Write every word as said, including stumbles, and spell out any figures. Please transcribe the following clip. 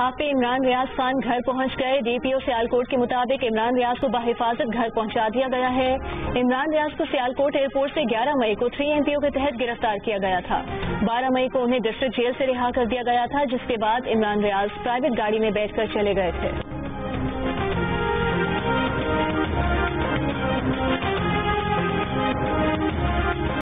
सहाफी इमरान रियाज खान घर पहुंच गए। डीपीओ सियालकोट के मुताबिक इमरान रियाज को बाहिफाजत घर पहुंचा दिया गया है। इमरान रियाज को सियालकोट एयरपोर्ट से ग्यारह मई को थ्री एमपीओ के तहत गिरफ्तार किया गया था। बारह मई को उन्हें डिस्ट्रिक्ट जेल से रिहा कर दिया गया था, जिसके बाद इमरान रियाज प्राइवेट गाड़ी में बैठकर चले गए थे।